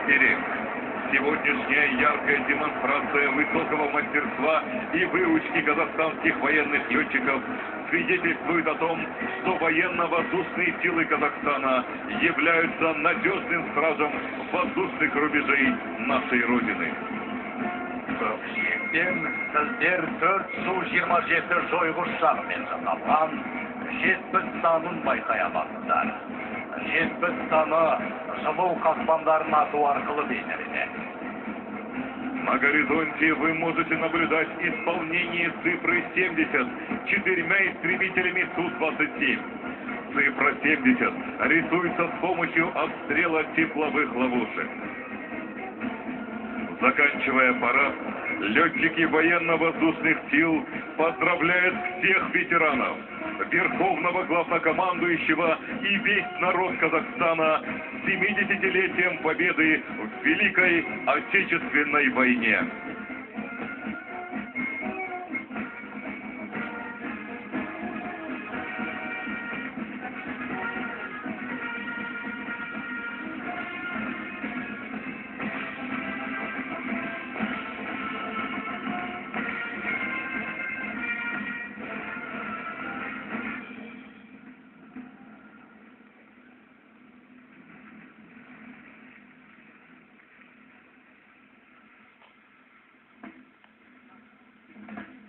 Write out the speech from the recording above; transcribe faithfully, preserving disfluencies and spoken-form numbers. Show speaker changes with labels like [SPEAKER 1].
[SPEAKER 1] Терек. Сегодняшняя яркая демонстрация высокого мастерства и выучки казахстанских военных летчиков свидетельствует о том, что военно-воздушные силы Казахстана являются надежным стражем воздушных рубежей нашей Родины.
[SPEAKER 2] Көкжиектен сіздер төрт су жиырма жеті жойғыш жағымен жасалған жетпіс санын байқай аласыздар. жетпіс саны жылу қақпандарын ату арқылы бейнеленеді.
[SPEAKER 1] На горизонте вы можете наблюдать исполнение цифры семьдесят четырьмя истребителями Су двадцать семь. Цифра семьдесят рисуется с помощью обстрела тепловых ловушек. Заканчивая парад, летчики военно-воздушных сил поздравляют всех ветеранов, Верховного Главнокомандующего и весь народ Казахстана с семидесятилетием победы в Великой Отечественной войне.